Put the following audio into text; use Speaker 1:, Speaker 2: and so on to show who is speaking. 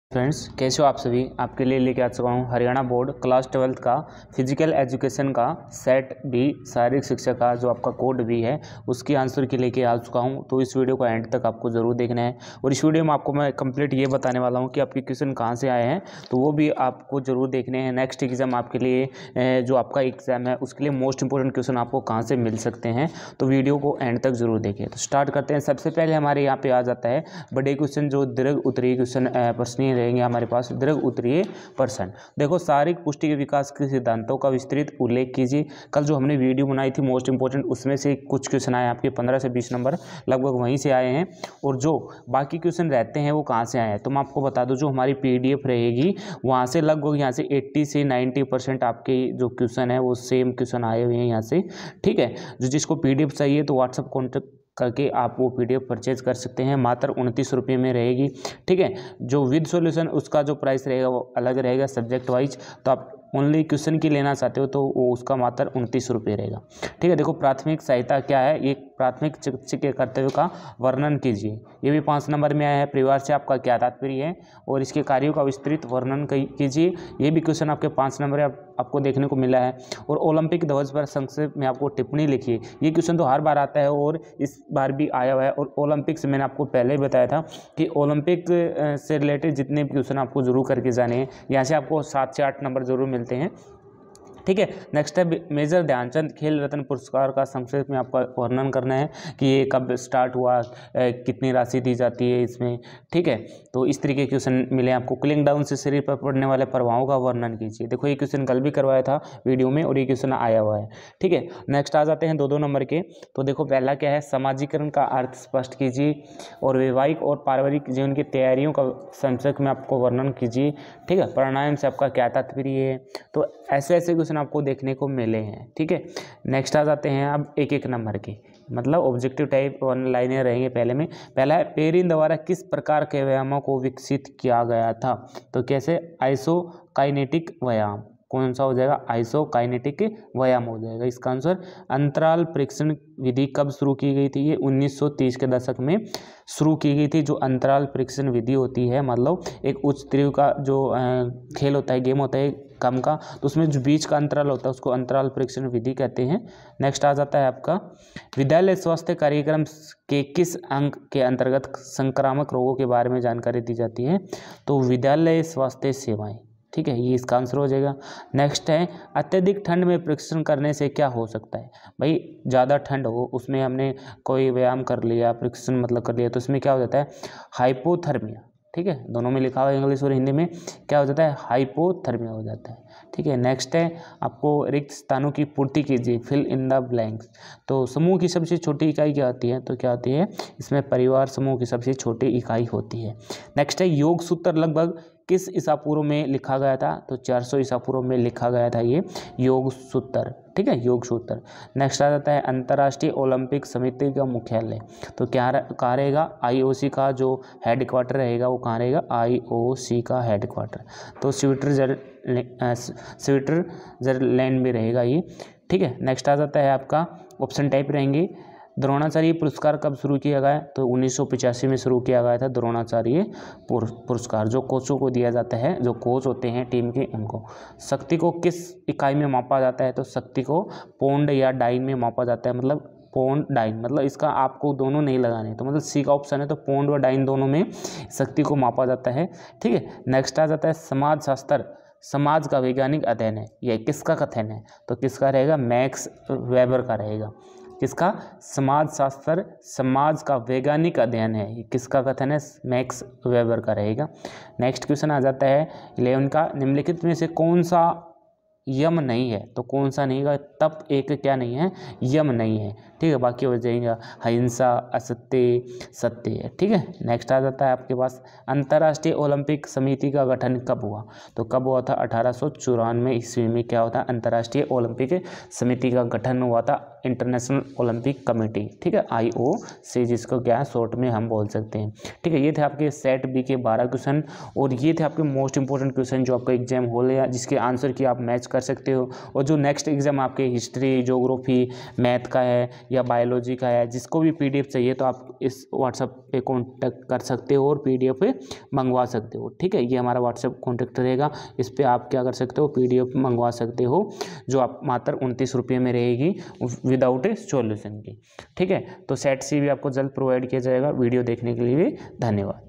Speaker 1: Friends, कैसे हो आप सभी। आपके लिए लेके आ चुका हूँ हरियाणा बोर्ड क्लास 12th का फिजिकल एजुकेशन का सेट बी शारीरिक शिक्षा का जो आपका कोड भी है उसकी आंसर के लेके आ चुका हूँ। तो इस वीडियो को एंड तक आपको ज़रूर देखना है और इस वीडियो में आपको मैं कंप्लीट ये बताने वाला हूँ कि आपके क्वेश्चन कहाँ से आए हैं, तो वो भी आपको ज़रूर देखने हैं। नेक्स्ट एग्ज़ाम आपके लिए जो आपका एग्ज़ाम है उसके लिए मोस्ट इंपॉर्टेंट क्वेश्चन आपको कहाँ से मिल सकते हैं, तो वीडियो को एंड तक ज़रूर देखें। तो स्टार्ट करते हैं। सबसे पहले हमारे यहाँ पे आ जाता है बड़े क्वेश्चन जो दीर्घ उत्तरीय क्वेश्चन प्रश्न रहेंगे हमारे पास। दीर्घ उत्तरीय प्रश्न देखो, शारीरिक पुष्टि के विकास के सिद्धांतों का विस्तृत उल्लेख कीजिए। कल जो हमने वीडियो बनाई थी मोस्ट इंपोर्टेंट, उसमें से कुछ क्वेश्चन आए आपके 15 से 20 नंबर लगभग वहीं से आए हैं, और जो बाकी क्वेश्चन रहते हैं वो कहाँ से आए हैं तो मैं आपको बता दूं, जो हमारी PDF रहेगी वहाँ से लगभग यहाँ से 80 से 90% आपके जो क्वेश्चन है वो सेम क्वेश्चन आए हुए हैं यहाँ से। ठीक है, जो जिसको PDF चाहिए तो व्हाट्सअप कॉन्टेक्ट करके आप वो PDF परचेज कर सकते हैं। मात्र 29 रुपये में रहेगी। ठीक है, जो विद सॉल्यूशन उसका जो प्राइस रहेगा वो अलग रहेगा सब्जेक्ट वाइज। तो आप ओनली क्वेश्चन की लेना चाहते हो तो वो उसका मात्र 29 रुपये रहेगा। ठीक है, देखो प्राथमिक सहायता क्या है, ये प्राथमिक चिकित्सा के कर्तव्य का वर्णन कीजिए, ये भी 5 नंबर में आया है। परिवार से आपका क्या तात्पर्य है और इसके कार्यों का विस्तृत वर्णन कीजिए, ये भी क्वेश्चन आपके 5 नंबर आपको देखने को मिला है। और ओलंपिक ध्वज पर संक्षेप में आपको टिप्पणी लिखिए, ये क्वेश्चन तो हर बार आता है और इस बार भी आया हुआ है। और ओलंपिक से मैंने आपको पहले ही बताया था कि ओलंपिक से रिलेटेड जितने भी क्वेश्चन आपको जरूर करके जाने हैं, यहाँ से आपको 7 से 8 नंबर जरूर मिलते हैं। ठीक है, नेक्स्ट है मेजर ध्यानचंद खेल रत्न पुरस्कार का संक्षेप में आपका वर्णन करना है कि ये कब स्टार्ट हुआ, कितनी राशि दी जाती है इसमें। ठीक है, तो इस तरीके के क्वेश्चन मिले आपको। कूलिंग डाउन से शरीर पर पड़ने वाले प्रभावों का वर्णन कीजिए, देखो ये क्वेश्चन कल भी करवाया था वीडियो में और ये क्वेश्चन आया हुआ है। ठीक है, नेक्स्ट आ जाते हैं 2-2 नंबर के। तो देखो पहला क्या है, सामाजिकरण का अर्थ स्पष्ट कीजिए और वैवाहिक और पारिवारिक जीवन की तैयारियों का संक्षेप में आपको वर्णन कीजिए। ठीक है, प्राणायाम से आपका क्या तात्पर्य है, तो ऐसे ऐसे क्वेश्चन आपको देखने को मिले हैं। ठीक है, नेक्स्ट आ जाते हैं अब 1-1 नंबर के, मतलब ऑब्जेक्टिव टाइप 1 लाइनें रहेंगे। पहला है पेरिन द्वारा किस प्रकार के व्यायामों को विकसित किया गया था, तो कैसे आइसोकाइनेटिक व्यायाम, कौन सा हो जाएगा, आइसोकाइनेटिक व्यायाम हो जाएगा इसका आंसर। अंतराल परीक्षण विधि कब शुरू की गई थी, ये 1930 के दशक में शुरू की गई थी। जो अंतराल परीक्षण विधि होती है, मतलब एक उच्च तीव्र का जो खेल होता है, गेम होता है कम का, तो उसमें जो बीच का अंतराल होता है उसको अंतराल परीक्षण विधि कहते हैं। नेक्स्ट आ जाता है आपका विद्यालय स्वास्थ्य कार्यक्रम के किस अंक के अंतर्गत संक्रामक रोगों के बारे में जानकारी दी जाती है, तो विद्यालय स्वास्थ्य सेवाएं। ठीक है, ये इसका आंसर हो जाएगा। नेक्स्ट है अत्यधिक ठंड में परीक्षण करने से क्या हो सकता है, भाई ज़्यादा ठंड हो उसमें हमने कोई व्यायाम कर लिया, परीक्षण मतलब कर लिया, तो इसमें क्या हो जाता है, हाइपोथर्मिया। ठीक है, दोनों में लिखा हुआ है इंग्लिश और हिंदी में, क्या हो जाता है, हाइपोथर्मिया हो जाता है। ठीक है, नेक्स्ट है आपको रिक्त स्थानों की पूर्ति कीजिए, फिल इन द ब्लैंक्स। तो समूह की सबसे छोटी इकाई क्या होती है, तो क्या होती है, इसमें परिवार समूह की सबसे छोटी इकाई होती है। नेक्स्ट है योग सूत्र लगभग किस ईसा पूर्व में लिखा गया था, तो 400 ईसा पूर्व में लिखा गया था ये योग सूत्र। ठीक है, योग सूत्र। नेक्स्ट आ जाता है अंतर्राष्ट्रीय ओलंपिक समिति का मुख्यालय, तो क्या कहाँ रहेगा, IOC का जो हेडक्वार्टर रहेगा वो कहाँ रहेगा, IOC का हेडक्वार्टर, तो स्विट्जरलैंड में रहेगा ये। ठीक है, नेक्स्ट आ जाता है आपका ऑप्शन टाइप रहेंगे। द्रोणाचार्य पुरस्कार कब शुरू किया गया, तो 1985 में शुरू किया गया था द्रोणाचार्य पुरस्कार, जो कोचों को दिया जाता है, जो कोच होते हैं टीम के उनको। शक्ति को किस इकाई में मापा जाता है, तो शक्ति को पौंड या डाइन में मापा जाता है, मतलब पौंड डाइन, मतलब इसका आपको दोनों नहीं लगाने, तो मतलब सी का ऑप्शन है, तो पौंड व डाइन दोनों में शक्ति को मापा जाता है। ठीक है, नेक्स्ट आ जाता है समाज शास्त्र समाज का वैज्ञानिक अध्ययन है, यह किसका कथन है, तो किसका रहेगा, मैक्स वेबर का रहेगा। किसका, समाज शास्त्र समाज का वैज्ञानिक अध्ययन है, ये किसका कथन है, मैक्स वेबर का रहेगा। नेक्स्ट क्वेश्चन आ जाता है 11 का, निम्नलिखित में से कौन सा यम नहीं है, तो कौन सा नहीं है, तप एक क्या नहीं है, यम नहीं है। ठीक है, बाकी हो जाएगा अहिंसा, असत्य, सत्य है। ठीक है, नेक्स्ट आ जाता है आपके पास अंतर्राष्ट्रीय ओलंपिक समिति का गठन कब हुआ, तो कब हुआ था, 1894 ईस्वी में क्या होता है, अंतर्राष्ट्रीय ओलंपिक समिति का गठन हुआ था, इंटरनेशनल ओलंपिक कमेटी। ठीक है, IOC जिसको क्या है शॉर्ट में हम बोल सकते हैं। ठीक है, ये थे आपके सेट बी के 12 क्वेश्चन और ये थे आपके मोस्ट इंपॉर्टेंट क्वेश्चन जो आपका एग्जाम हो लिया, जिसके आंसर की आप मैच कर कर सकते हो। और जो नेक्स्ट एग्ज़ाम आपके हिस्ट्री, ज्योग्राफी, मैथ का है या बायोलॉजी का है, जिसको भी PDF चाहिए तो आप इस व्हाट्सएप पे कांटेक्ट कर सकते हो और PDF मंगवा सकते हो। ठीक है, ये हमारा व्हाट्सएप कॉन्टैक्ट रहेगा, इस पर आप क्या कर सकते हो, PDF मंगवा सकते हो, जो आप मात्र 29 रुपये में रहेगी विदाउट ए सॉल्यूशन की। ठीक है, तो सेट सी भी आपको जल्द प्रोवाइड किया जाएगा। वीडियो देखने के लिए भी धन्यवाद।